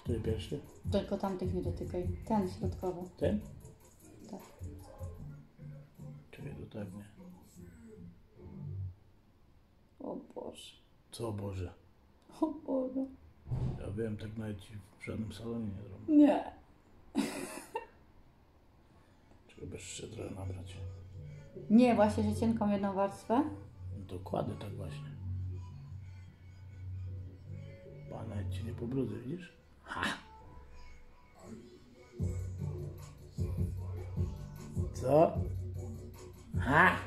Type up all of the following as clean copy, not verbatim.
Który pierwszy? Tylko tamtych nie dotykaj. Ten środkowy. Ten? Tak. Czekaj, to tak nie. O Boże. Co Boże? O Boże. Ja wiem, tak nawet ci w żadnym salonie nie zrobię. Nie. Trzeba jeszcze trochę nabrać. Nie, właśnie, że cienką jedną warstwę. No to kładę tak właśnie. Pana ci nie pobrudzę, widzisz? Ha! Co? Ha!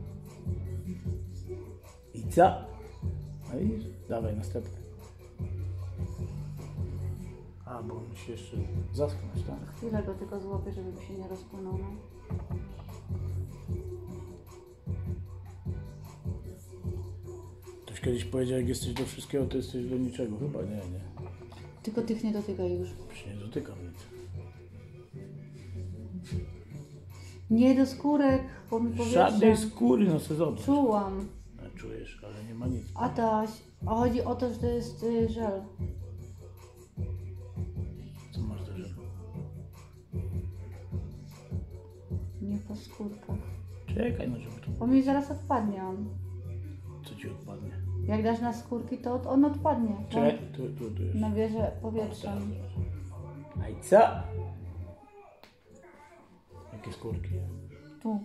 I co? No i dawaj następny. A, bo on się jeszcze zaschnąć, tak? Chwilę go tylko złapię, żeby się nie rozpłynął. No. Ktoś kiedyś powiedział, jak jesteś do wszystkiego, to jesteś do niczego. Chyba nie. Tylko tych nie dotykaj już. Już nie dotykam nic. Nie do skórek, bo mi Żadnej powietrze. skóry, no se zobacz. Czułam. A czujesz, ale nie ma nic. Adaś, a chodzi o to, że to jest żel. Co masz do żelu? Nie po skórkach. Czekaj, no żeby to... Bo mi zaraz odpadnie on. Co ci odpadnie? Jak dasz na skórki, to on odpadnie. Czekaj, tu już. Nabierze powietrzem. A i co? Jakie skórki? Tu.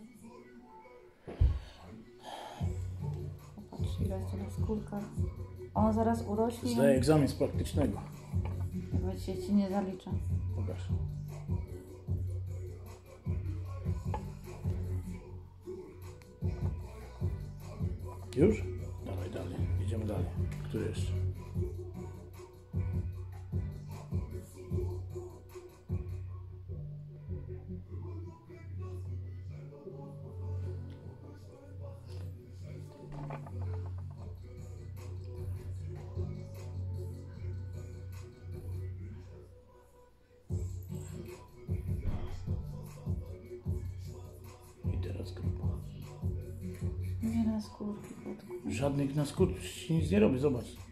Popatrz, ile jest to na skórkach. On zaraz urośnie. Zdaję egzamin z praktycznego. Nawet się ci nie zalicza. Pokaż. Już? Dawaj dalej. Idziemy dalej. Który jeszcze? I teraz grubo. Nie na skórki, kotku. Żadnych na skórki ci nic nie robi, zobacz.